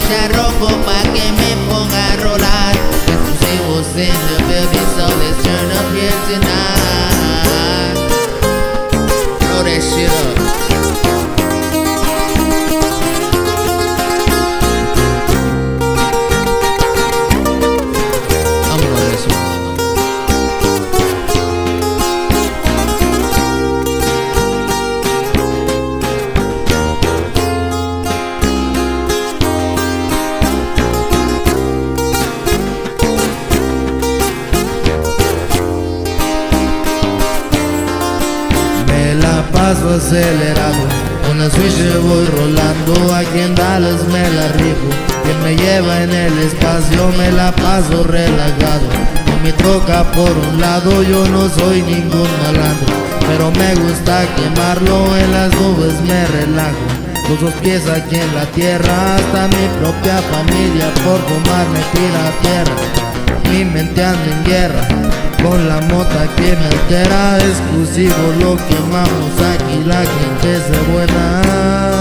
se arrojo pa' que me ponga a rolar. Exclusivos in the building, so let's turn up here tonight. Blow that shit up. Paso acelerado, con la switch voy rolando. Aquí en Dallas me la rifo, quien me lleva en el espacio me la paso relajado. Con mi troca por un lado, yo no soy ningún malandro, pero me gusta quemarlo, en las nubes me relajo. Los dos pies aquí en la tierra, hasta mi propia familia por fumar me tira a tierra. Mi mente anda en guerra, con la mota que me altera. Exclusivo lo quemamos aquí, la gente se buena.